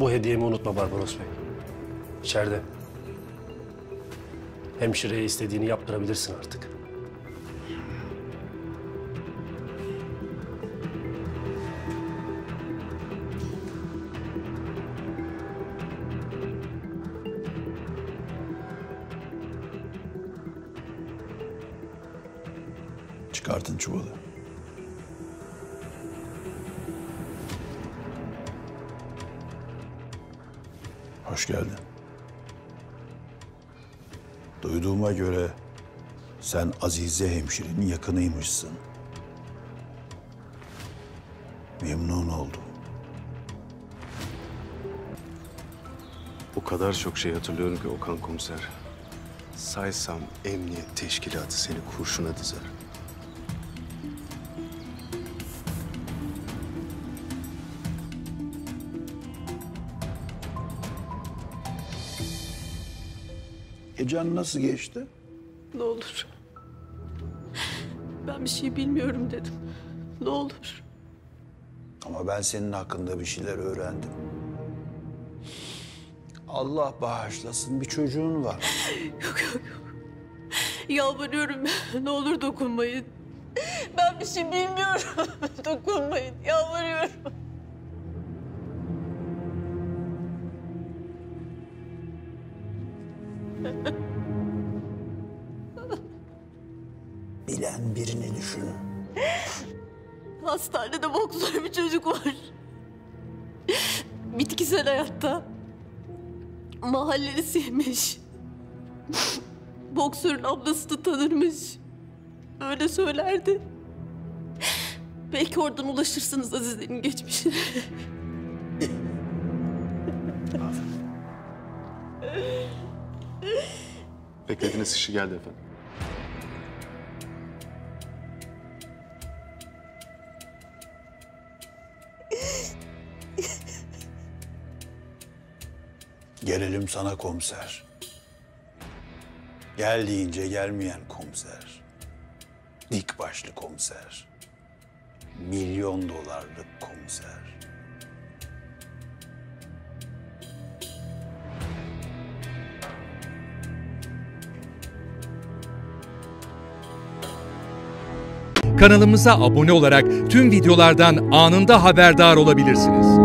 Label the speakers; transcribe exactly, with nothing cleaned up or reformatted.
Speaker 1: Bu hediyemi unutma Barbaros Bey. İçeride. Hemşireye istediğini yaptırabilirsin artık.
Speaker 2: Çıkartın çuvalı. Hoş geldin. Duyduğuma göre sen Azize hemşirenin yakınıymışsın. Memnun oldum.
Speaker 3: O kadar çok şey hatırlıyorum ki Okan komiser. Saysam emniyet teşkilatı seni kurşuna dizer.
Speaker 2: Gecen nasıl geçti?
Speaker 4: Ne olur. Ben bir şey bilmiyorum dedim. Ne olur.
Speaker 2: Ama ben senin hakkında bir şeyler öğrendim. Allah bağışlasın, bir çocuğun var.
Speaker 4: Yok yok yok. Yalvarıyorum, ne olur dokunmayın. Ben bir şey bilmiyorum. Dokunmayın, yalvarıyorum.
Speaker 2: Bilen birini düşün.
Speaker 4: Hastanede boksör bir çocuk var. Bitkisel hayatta. Mahallelisiymiş. Boksörün ablasını tanırmış. Öyle söylerdi. Belki oradan ulaşırsınız Azize'nin geçmişine.
Speaker 3: Beklediğiniz kişi geldi efendim.
Speaker 2: Gelelim sana komiser. Gel deyince gelmeyen komiser. Dik başlı komiser. Milyon dolarlık komiser.
Speaker 5: Kanalımıza abone olarak tüm videolardan anında haberdar olabilirsiniz.